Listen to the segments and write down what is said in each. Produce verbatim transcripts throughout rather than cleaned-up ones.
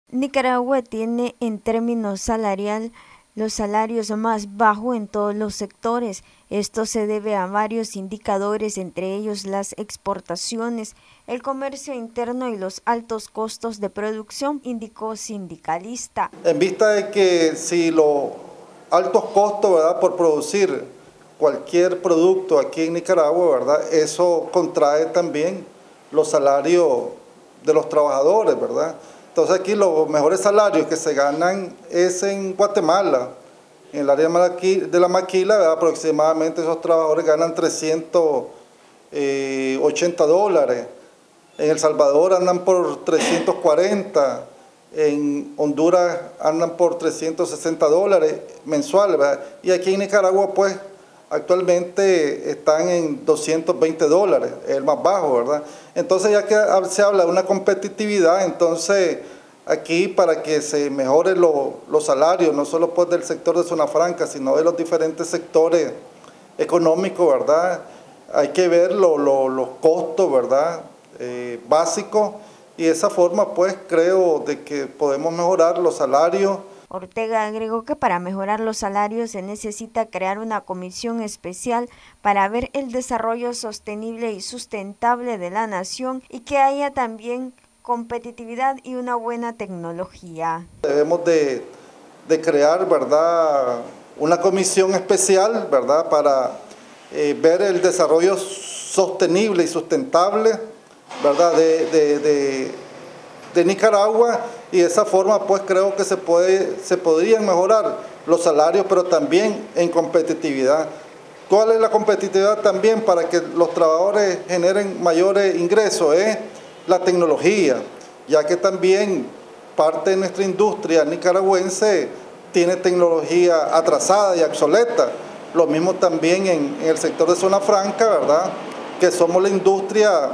Nicaragua tiene en términos salarial los salarios más bajos en todos los sectores. Esto se debe a varios indicadores, entre ellos las exportaciones, el comercio interno y los altos costos de producción, indicó sindicalista. En vista de que si los altos costos, ¿verdad?, por producir cualquier producto aquí en Nicaragua, ¿verdad?, eso contrae también los salarios de los trabajadores, ¿verdad? Entonces aquí los mejores salarios que se ganan es en Guatemala, en el área de la maquila, ¿verdad? Aproximadamente esos trabajadores ganan trescientos ochenta dólares, en El Salvador andan por trescientos cuarenta, en Honduras andan por trescientos sesenta dólares mensuales, ¿verdad? Y aquí en Nicaragua pues actualmente están en doscientos veinte dólares, el más bajo, ¿verdad? Entonces ya que se habla de una competitividad, entonces aquí para que se mejoren lo, los salarios, no solo pues del sector de Zona Franca, sino de los diferentes sectores económicos, ¿verdad? Hay que ver lo, lo, los costos, ¿verdad?, eh, básicos, y de esa forma pues creo de que podemos mejorar los salarios. Ortega agregó que para mejorar los salarios se necesita crear una comisión especial para ver el desarrollo sostenible y sustentable de la nación y que haya también competitividad y una buena tecnología. Debemos de, de crear, ¿verdad?, una comisión especial, ¿verdad?, para eh, ver el desarrollo sostenible y sustentable, ¿verdad?, de, de, de, de Nicaragua, y de esa forma pues creo que se, puede, se podrían mejorar los salarios, pero también en competitividad. ¿Cuál es la competitividad también para que los trabajadores generen mayores ingresos? Es la tecnología, ya que también parte de nuestra industria nicaragüense tiene tecnología atrasada y obsoleta. Lo mismo también en, en el sector de Zona Franca, ¿verdad?, que somos la industria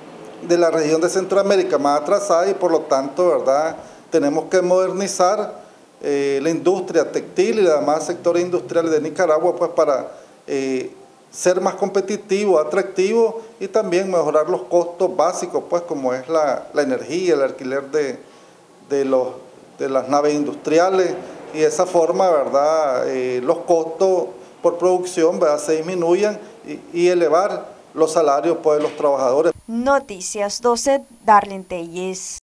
de la región de Centroamérica más atrasada y por lo tanto, ¿verdad?, tenemos que modernizar eh, la industria textil y los demás sectores industriales de Nicaragua pues para eh, ser más competitivo, atractivo y también mejorar los costos básicos pues como es la, la energía, el alquiler de, de, los, de las naves industriales, y de esa forma, ¿verdad?, eh, los costos por producción, ¿verdad?, se disminuyan y, y elevar los salarios pues, de los trabajadores. Noticias doce, Darlene Telles.